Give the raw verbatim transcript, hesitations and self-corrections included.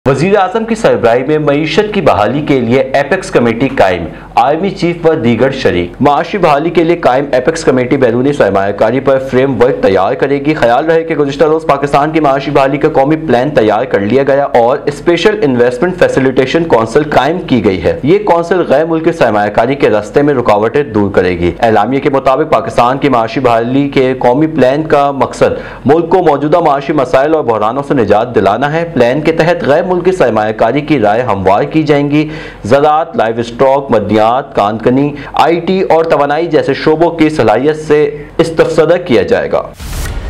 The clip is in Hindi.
वज़ीर आज़म की सरबराही में मईशत की बहाली के लिए एपेक्स कमेटी कायम, आर्मी चीफ व दीगर शरीक। माशी बहाली के लिए कायम एपेक्स कमेटी बैरूनी सरमायाकारी पर फ्रेम वर्क तैयार करेगी। ख्याल रहे कि गुज़िश्ता रोज़ पाकिस्तान की माशी बहाली का कौमी प्लान तैयार कर लिया गया और स्पेशल इन्वेस्टमेंट फैसिलिटेशन कौंसिल कायम की गई है। ये कौंसिल गैर मुल्की सरमायाकारी के रास्ते में रुकावटें दूर करेगी। एलामिया के मुताबिक पाकिस्तान की माशी बहाली के कौमी प्लान का मकसद मुल्क को मौजूदा माशी मसाइल और बहरानों से निजात दिलाना है। प्लान के तहत गैर मुल्की सरमायाकारी की राय हमवार की जाएंगी। ज़राअत, लाइव स्टॉक, मदनियात, कानकनी, आई टी और तवानाई जैसे शोबों की सलाहियत से इस्तफसदा किया जाएगा।